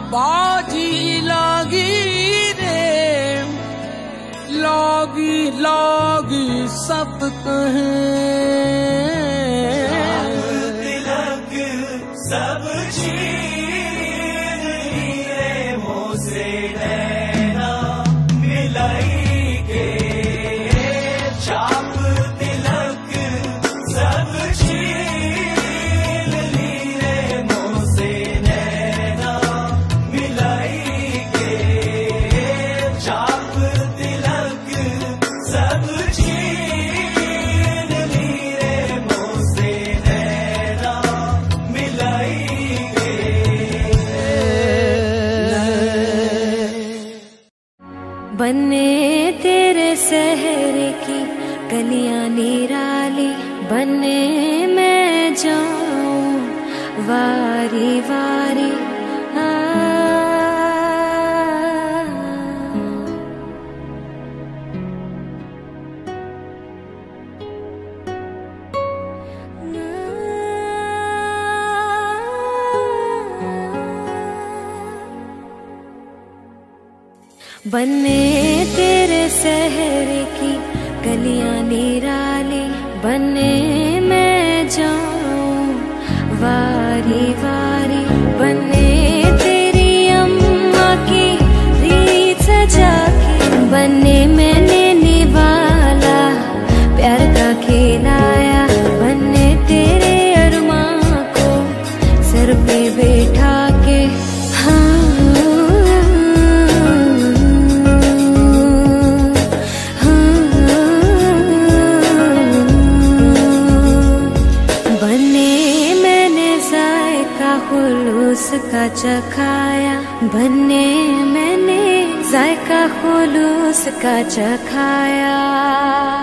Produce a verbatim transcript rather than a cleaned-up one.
बाजी लागी रे, लागी लागी सब कहें तिलक सब छीन लिए मुँह से नैना मिलाई के, चाप तिलक सब छीन लिए मुँह से नैना मिलाई के, चाप तिलक सब छीन लिए मुँह से नैना मिलाई के। बने तेरे शहर की गलियां निराली, बने मैं जाऊं वारी वारी। आ, बने तेरे शहर की गलियां निराली, बने मैं जाऊं वारी वारी। बने तेरी अम्मा की रीत सजा के, बने मैंने निवाला प्यार का खिलाया, बने तेरे अरमां को सर पे बैठा के। हाँ का चखाया, बने मैंने जायका खुलूस का चखाया।